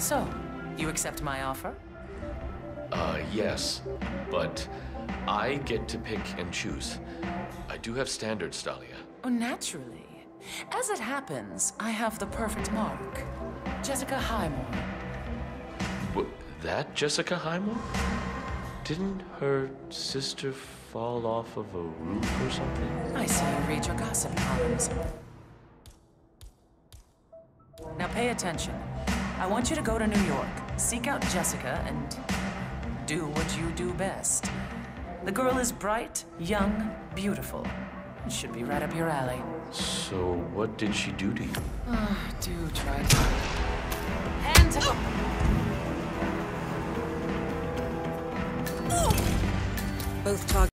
So, you accept my offer? Yes, but I get to pick and choose. I do have standards, Dalia. Oh, naturally. As it happens, I have the perfect mark. Jessica Highmore. That Jessica Highmore? Didn't her sister fall off of a roof or something? I see you read your gossip columns. Now pay attention. I want you to go to New York, seek out Jessica, and do what you do best. The girl is bright, young, beautiful. It should be right up your alley. So what did she do to you? Do try to... Hands up! Both talk.